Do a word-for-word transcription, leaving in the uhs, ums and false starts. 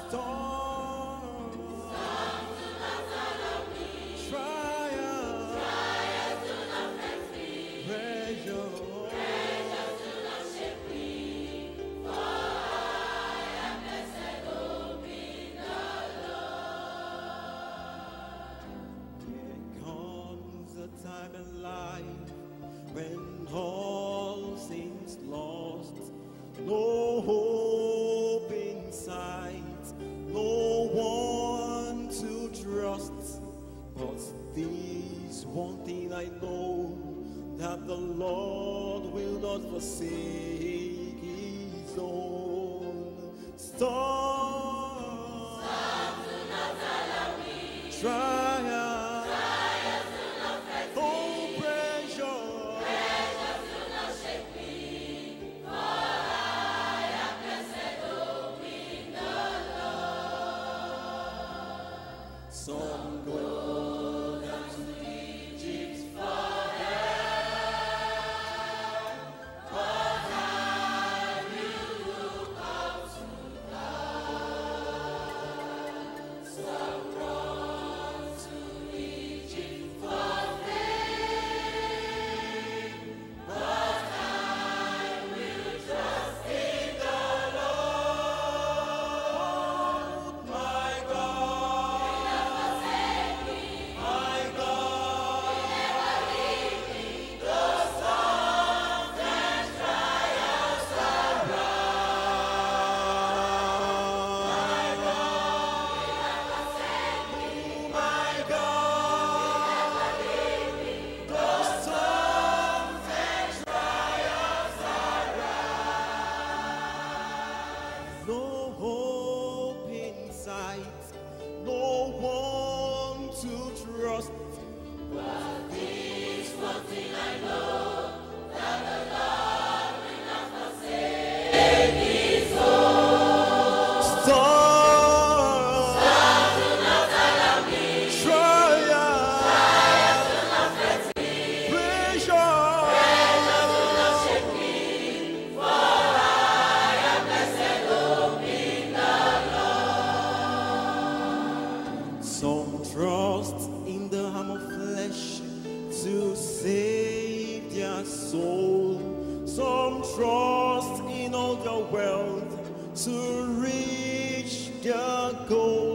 Storm, storms do not follow me. Trials, trials do not vex me. Pressure, pressure do not shake me. For I am blessed, hope in the Lord. There comes a time in life when all seems lost, no hope in sight, no one to trust. But this one thing I know, that the Lord will not forsake his own. Storms, storms do not allow me. Trials, trials do not vex me. Oh, pressure, pressure do not shake me. For I am blessed, hope in the Lord. Some go down to Egypt for help, but I will look up to God. Some run to Egypt for fame, but I will trust in the Lord. My God, my God, the storms and trials arise. My God, my God, the storms and trials arise. No hope in sight, no one to trust. But this one thing I know, that the Lord will not forsake his own. Storms, storms do not allow me. Trials, trials do not vex me. Pressure, pressure do not shake me. For I am blessed, hope in the Lord. Some trust in the arm of flesh to save their soul. Some trust in all their wealth to reach their goal.